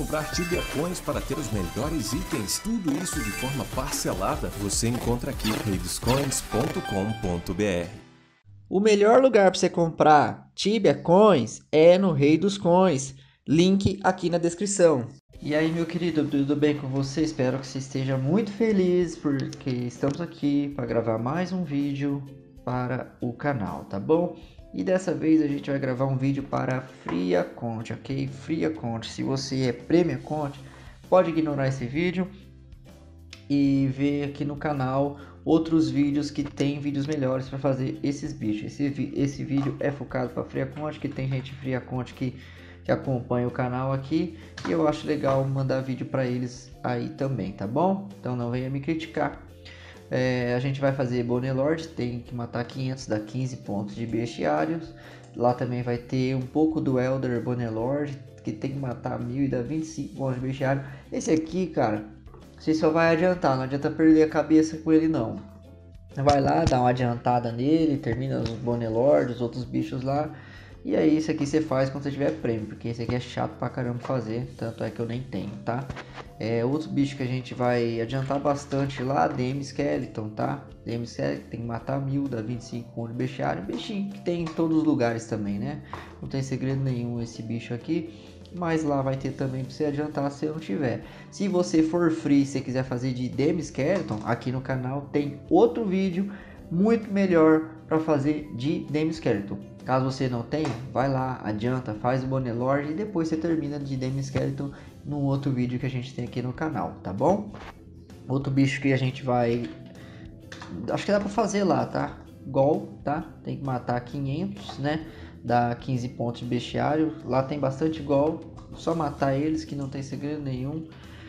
comprar Tibia Coins para ter os melhores itens? Tudo isso de forma parcelada você encontra aqui, reidoscoins.com.br. O melhor lugar para você comprar Tibia Coins é no Rei dos Coins. Link aqui na descrição. E aí, meu querido, tudo bem com você? Espero que você esteja muito feliz porque estamos aqui para gravar mais um vídeo para o canal, tá bom? E dessa vez a gente vai gravar um vídeo para Free Account, ok? Free Account. Se você é Premium Account, pode ignorar esse vídeo e ver aqui no canal outros vídeos que tem vídeos melhores para fazer esses bichos. Esse vídeo é focado para Free Account, que tem gente Free Account que acompanha o canal aqui, e eu acho legal mandar vídeo para eles aí também, tá bom? Então não venha me criticar. A gente vai fazer Bonelord, tem que matar 500, dá 15 pontos de bestiários. Lá também vai ter um pouco do Elder Bonelord, que tem que matar 1000 e dá 25 pontos de bestiário. Esse aqui, cara, você só vai adiantar, não adianta perder a cabeça com ele não. Vai lá, dá uma adiantada nele, termina os Bonelord, os outros bichos lá. E aí isso aqui você faz quando você tiver prêmio, porque esse aqui é chato pra caramba fazer, tanto é que eu nem tenho, tá? Outro bicho que a gente vai adiantar bastante lá, DM Skeleton, tá? DM Skeleton tem que matar 1000, dá 25 pontos de bestiário, bichinho que tem em todos os lugares também, né? Não tem segredo nenhum esse bicho aqui, mas lá vai ter também pra você adiantar se não tiver. Se você for free, se você quiser fazer de DM Skeleton, aqui no canal tem outro vídeo muito melhor para fazer de DM Skeleton. Caso você não tenha, vai lá, adianta, faz o Bonelord e depois você termina de DM Skeleton num outro vídeo que a gente tem aqui no canal, tá bom? Outro bicho que a gente vai... acho que dá para fazer lá, tá? Gol, tá? Tem que matar 500, né? Dá 15 pontos de bestiário. Lá tem bastante gol. Só matar eles que não tem segredo nenhum.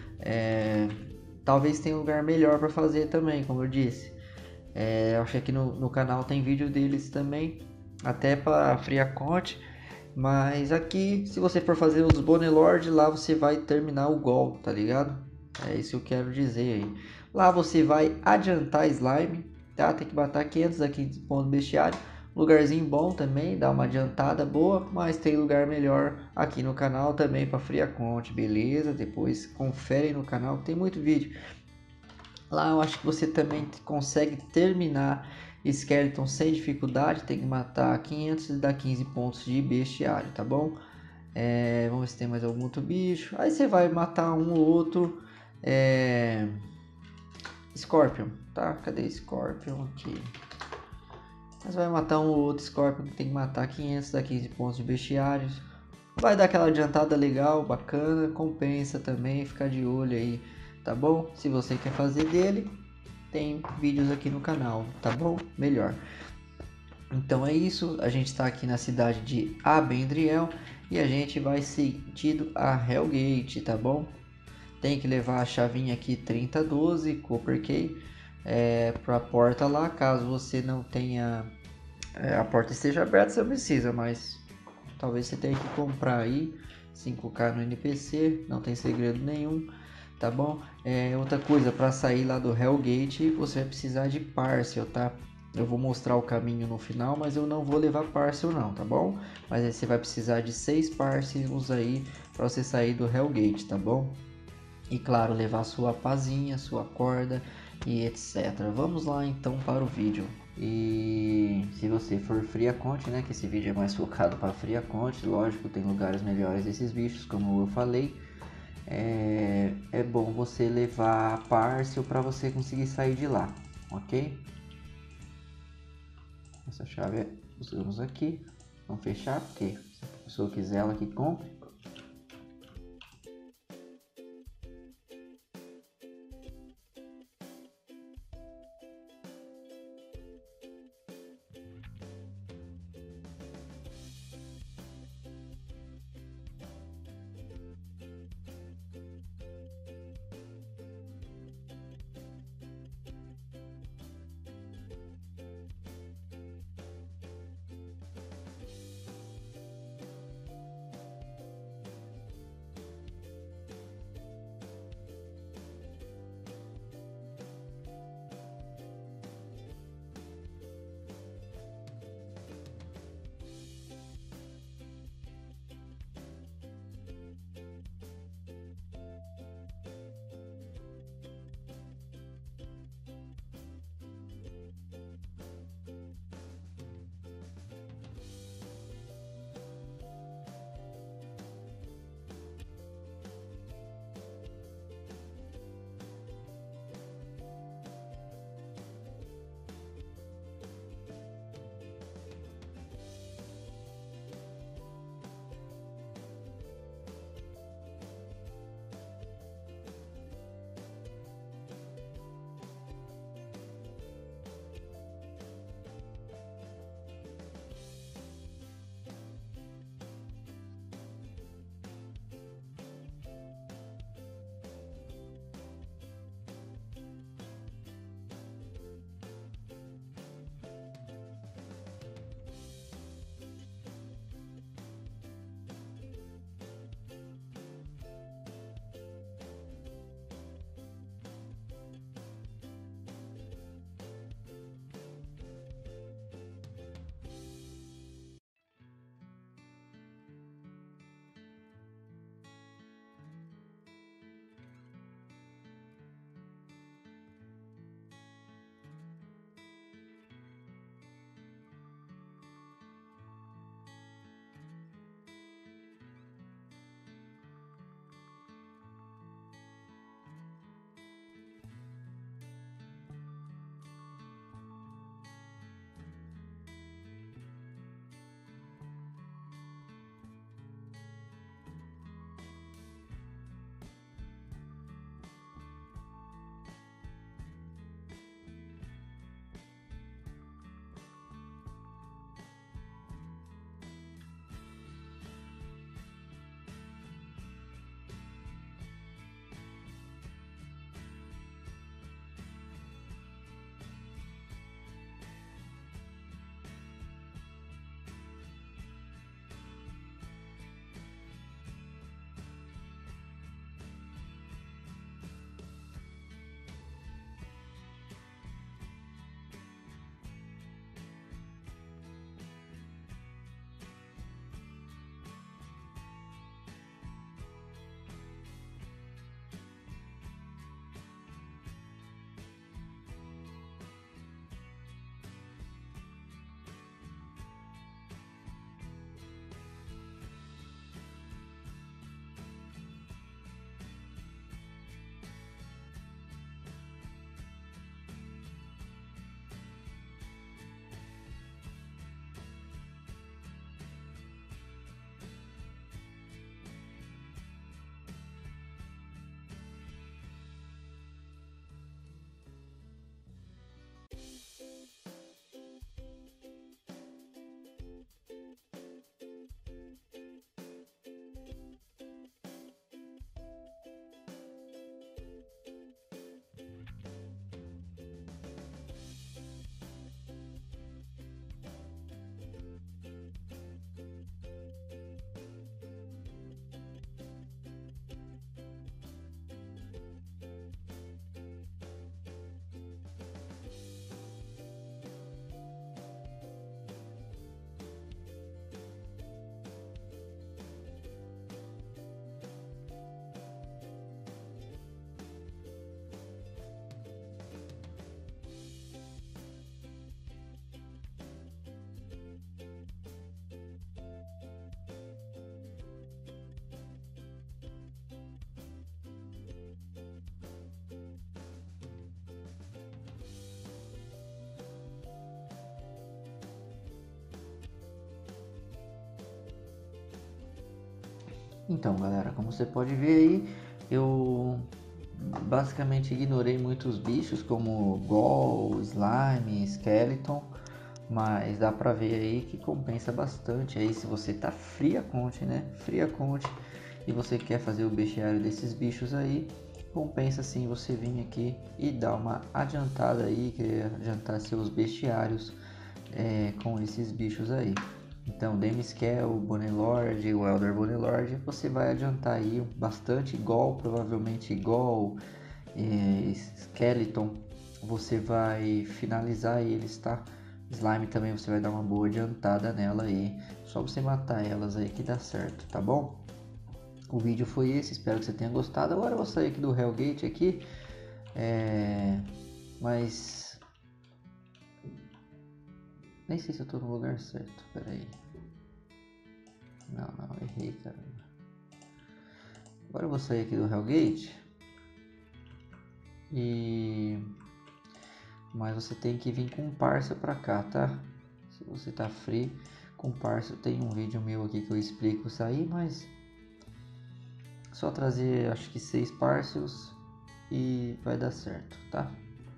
Talvez tenha um lugar melhor para fazer também, como eu disse. Eu acho que aqui no canal tem vídeo deles também, até para Free Account. Mas aqui, se você for fazer os Bonelord, lá você vai terminar o gol, tá ligado? É isso que eu quero dizer aí. Lá você vai adiantar slime, tá? Tem que matar 500 aqui de ponto bestiário. Lugarzinho bom também, dá uma adiantada boa, mas tem lugar melhor aqui no canal também para Free Account, beleza? Depois confere no canal, tem muito vídeo. Lá eu acho que você também consegue terminar Skeleton sem dificuldade. Tem que matar 500 e dar 15 pontos de bestiário, tá bom? Vamos ver se tem mais algum outro bicho. Aí você vai matar um ou outro Scorpion, tá? Cadê Scorpion aqui? Mas vai matar um ou outro Scorpion que tem que matar 500, dá 15 pontos de bestiários. Vai dar aquela adiantada legal, bacana, compensa também, ficar de olho aí, tá bom? Se você quer fazer dele, tem vídeos aqui no canal, tá bom? Melhor. Então é isso, a gente está aqui na cidade de Abendriel e a gente vai sentido a Hellgate, tá bom? Tem que levar a chavinha aqui 3012 Copper Key para a porta lá. Caso você não tenha a porta esteja aberta, você não precisa, mas talvez você tenha que comprar aí 5k no NPC, não tem segredo nenhum, tá bom? Outra coisa, para sair lá do Hellgate você vai precisar de Parcel, tá? Eu vou mostrar o caminho no final, mas eu não vou levar Parcel não, tá bom? Mas aí você vai precisar de 6 Parcels aí para você sair do Hellgate, tá bom? E claro, levar sua pazinha, sua corda e etc. Vamos lá então para o vídeo. E se você for Free Account, né, que esse vídeo é mais focado para Free Account, lógico, tem lugares melhores desses bichos, como eu falei. É bom você levar Parcel para você conseguir sair de lá, ok? Essa chave usamos aqui. Vamos fechar, porque se a pessoa quiser, ela que compre. Então, galera, como você pode ver aí, eu basicamente ignorei muitos bichos como Ghoul, Slime, Skeleton, mas dá pra ver aí que compensa bastante aí se você tá free account, né? Free account e você quer fazer o bestiário desses bichos aí, compensa sim você vir aqui e dar uma adiantada aí, que adiantar seus bestiários com esses bichos aí. Então, Demiskell, o Bonelord, o Elder Bonelord, você vai adiantar aí bastante. Ghoul, provavelmente Ghoul, Skeleton, você vai finalizar eles, tá? Slime também você vai dar uma boa adiantada nela aí. Só você matar elas aí que dá certo, tá bom? O vídeo foi esse, espero que você tenha gostado. Agora eu vou sair aqui do Hellgate aqui. Mas nem sei se eu tô no lugar certo. Pera aí. Não, errei, caramba. Agora eu vou sair aqui do Hellgate. Mas você tem que vir com parça pra cá, tá? Se você tá free com parça, tem um vídeo meu aqui que eu explico isso aí, mas só trazer acho que 6 parcels e vai dar certo, tá?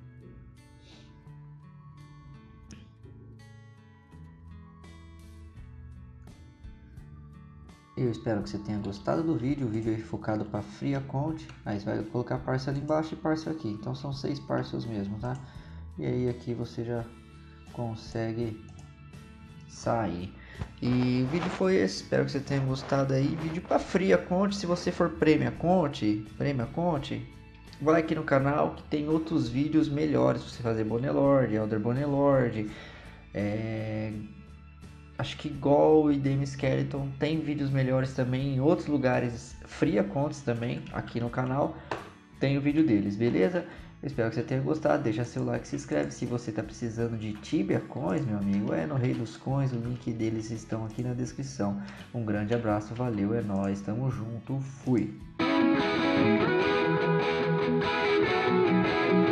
Eu espero que você tenha gostado do vídeo. O vídeo é focado para free account. Aí você vai colocar parcel ali embaixo e parcel aqui. Então são 6 parcels mesmo, tá? E aí aqui você já consegue sair. E o vídeo foi esse. Espero que você tenha gostado aí. Vídeo para free account. Se você for premium account, vai aqui no canal que tem outros vídeos melhores para você fazer Bonelord, Elder Bonelord. Acho que Ghoul e Dame Skeleton tem vídeos melhores também em outros lugares, free accounts também, aqui no canal. Tem o vídeo deles, beleza? Eu espero que você tenha gostado, deixa seu like, se inscreve. Se você está precisando de Tibia Coins, meu amigo, no Rei dos Coins, o link deles estão aqui na descrição. Um grande abraço, valeu, é nóis, tamo junto, fui!